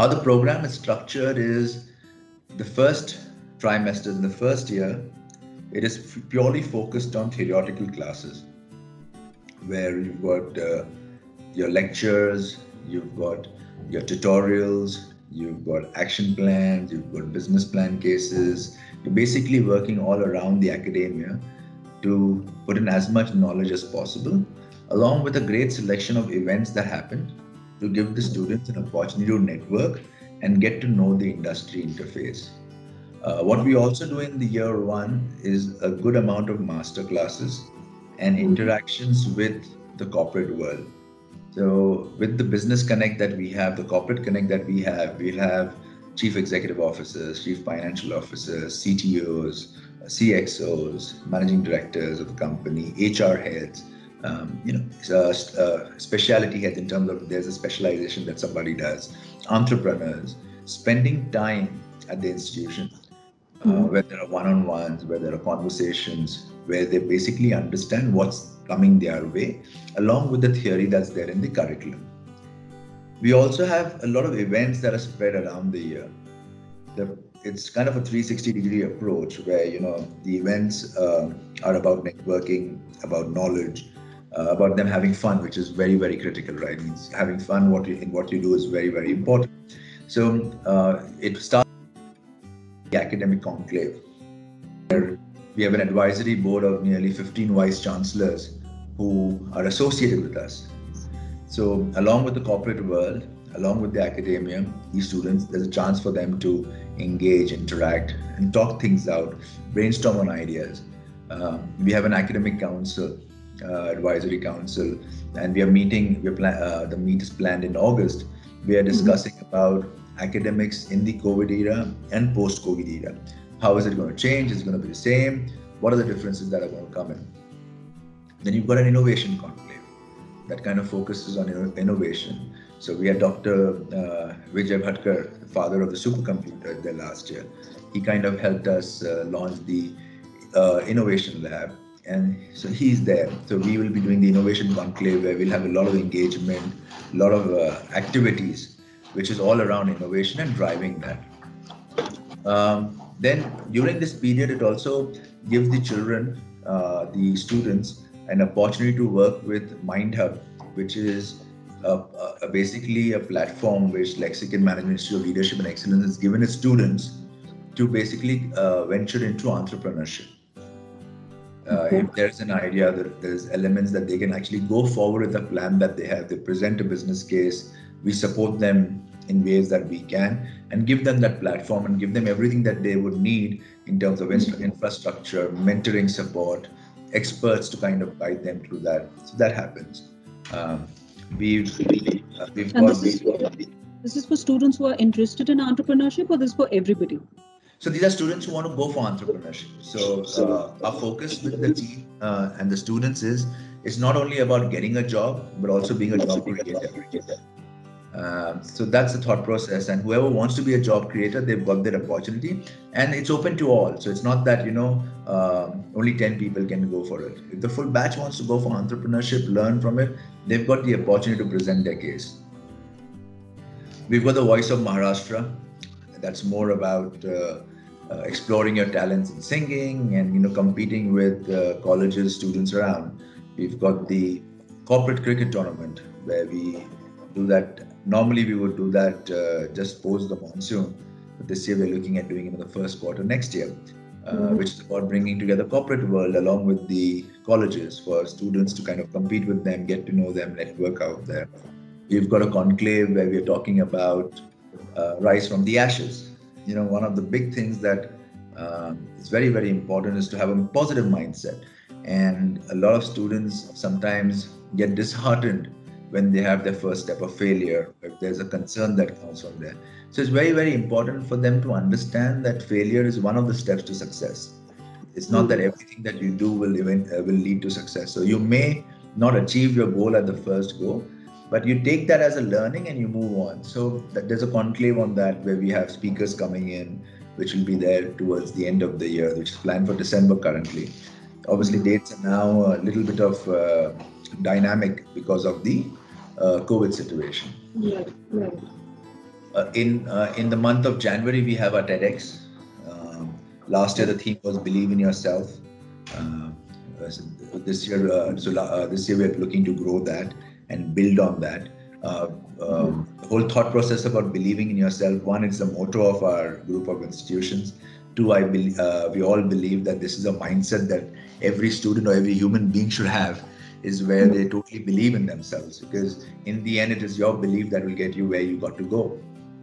How the program is structured is the first trimester, in the first year, it is purely focused on theoretical classes where you've got your lectures, you've got your tutorials, you've got action plans, you've got business plan cases. You're basically working all around the academia to put in as much knowledge as possible, along with a great selection of events that happen to give the students an opportunity to network and get to know the industry interface. What we also do in the year one is a good amount of master classes and interactions with the corporate world. So with the business connect that we have, the corporate connect that we'll have chief executive officers, chief financial officers, CTOs, CXOs, managing directors of the company, HR heads, specialty heads in terms of there's a specialization that somebody does, entrepreneurs, spending time at the institution, where there are one-on-ones, where there are conversations, where they basically understand what's coming their way, along with the theory that's there in the curriculum. We also have a lot of events that are spread around the year. It's kind of a 360-degree approach where, the events are about networking, about knowledge, about them having fun, which is very, very critical, right? It means having fun in what you do is very, very important. So it starts with the academic conclave, where we have an advisory board of nearly 15 vice chancellors who are associated with us. So along with the corporate world, along with the academia, these students, there's a chance for them to engage, interact, and talk things out, brainstorm on ideas. We have an academic council, advisory council, and we are meeting. The meet is planned in August. We are discussing about academics in the COVID era and post-COVID era. How is it going to change? Is it going to be the same? What are the differences that are going to come in? Then you've got an innovation conclave that kind of focuses on innovation. So we had Dr. Vijay Bhatkar, the father of the supercomputer, there last year. He kind of helped us launch the innovation lab, and so he's there. So we will be doing the innovation conclave where we'll have a lot of engagement, a lot of activities, which is all around innovation and driving that. Then during this period, it also gives the children, the students, an opportunity to work with MindHub, which is basically a platform which Lexicon Management Institute of Leadership and Excellence has given its students to basically venture into entrepreneurship. If there's an idea, there's elements that they can actually go forward with a plan that they have. They present a business case. We support them in ways that we can and give them that platform and give them everything that they would need in terms of infrastructure, mentoring support, experts to kind of guide them through that. So that happens. We've got this is for students who are interested in entrepreneurship, or this is for everybody? So these are students who want to go for entrepreneurship. So our focus with the team and the students is it's not only about getting a job, but also being a job creator. So that's the thought process. And whoever wants to be a job creator, they've got that opportunity, and it's open to all. So it's not that only 10 people can go for it. If the full batch wants to go for entrepreneurship, learn from it, they've got the opportunity to present their case. We've got the Voice of Maharashtra. That's more about exploring your talents in singing and competing with colleges, students around. We've got the corporate cricket tournament where we do that. Normally we would do that just post the monsoon, but this year we're looking at doing it in the first quarter next year, which is about bringing together corporate world along with the colleges for students to kind of compete with them, get to know them, network out there. We've got a conclave where we're talking about rise from the ashes. One of the big things that is very, very important is to have a positive mindset. And a lot of students sometimes get disheartened when they have their first step of failure, if there's a concern that comes from there. So it's very, very important for them to understand that failure is one of the steps to success. It's not that everything that you do will lead to success. So you may not achieve your goal at the first go, but you take that as a learning and you move on. So there's a conclave on that where we have speakers coming in, which will be there towards the end of the year, which is planned for December currently. Obviously, dates are now a little bit of dynamic because of the COVID situation. Right. In the month of January, we have our TEDx. Last year, the theme was "Believe in Yourself." Uh, this year we're looking to grow that and build on that. The whole thought process about believing in yourself. One, it's the motto of our group of institutions. Two, we all believe that this is a mindset that every student or every human being should have, is where they totally believe in themselves, because in the end it is your belief that will get you where you got to go.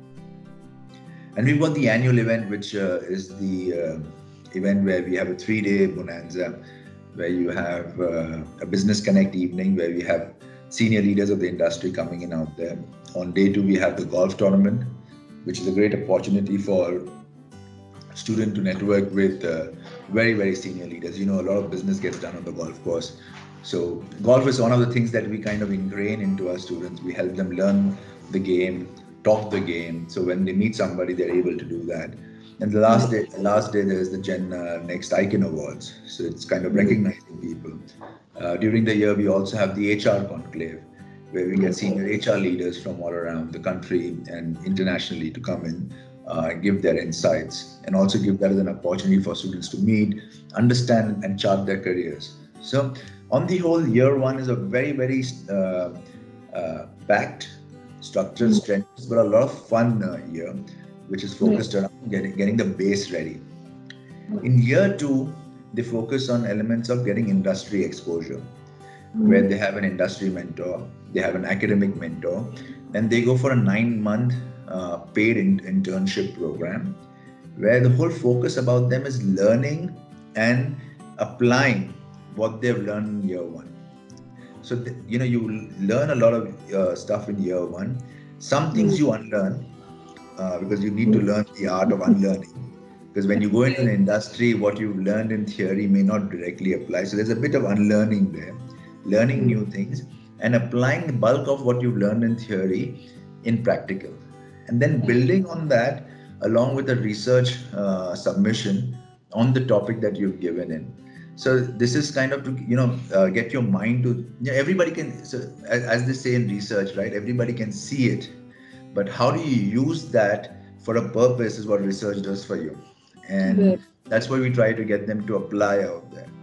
And we've got the annual event, which is the event where we have a 3-day bonanza, where you have a business connect evening, where we have senior leaders of the industry coming in out there. On day 2, we have the golf tournament, which is a great opportunity for student to network with very, very senior leaders. A lot of business gets done on the golf course. So golf is one of the things that we kind of ingrain into our students. We help them learn the game, talk the game. So when they meet somebody, they're able to do that. And the last day there's the Gen Next Icon Awards. So it's kind of recognizing people. During the year, we also have the HR Conclave, where we get senior HR leaders from all around the country and internationally to come in, give their insights, and also give that as an opportunity for students to meet, understand, and chart their careers. So on the whole, year 1 is a very, very packed, structured, strenuous, but a lot of fun year, which is focused around getting the base ready. In year 2, they focus on elements of getting industry exposure, where they have an industry mentor, they have an academic mentor, and they go for a 9-month paid internship program, where the whole focus about them is learning and applying what they've learned in year 1. So, you learn a lot of stuff in year 1. Some things you unlearn, because you need to learn the art of unlearning. Because when you go into an industry, what you've learned in theory may not directly apply. So there's a bit of unlearning there, learning new things and applying the bulk of what you've learned in theory in practical. And then building on that along with a research submission on the topic that you've given in. So this is kind of to, get your mind to, everybody can, so as they say in research, right? Everybody can see it, but how do you use that for a purpose is what research does for you. And that's why we try to get them to apply out there.